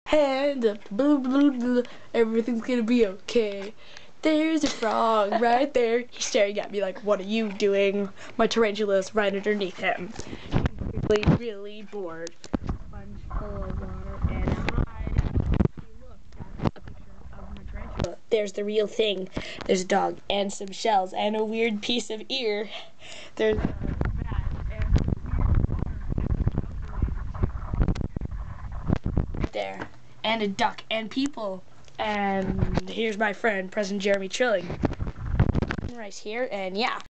hand up, blah, blah, blah, everything's gonna be okay. There's a frog right there. He's staring at me like, what are you doing? My tarantula's right underneath him. He's really bored. Sponge full of water and a hide. Hey, look, that's a picture of my tarantula. There's the real thing. There's a dog and some shells and a weird piece of ear. There's a bat and right there, and a duck and people. And here's my friend, President Jeremy Trilling. Right here, and yeah.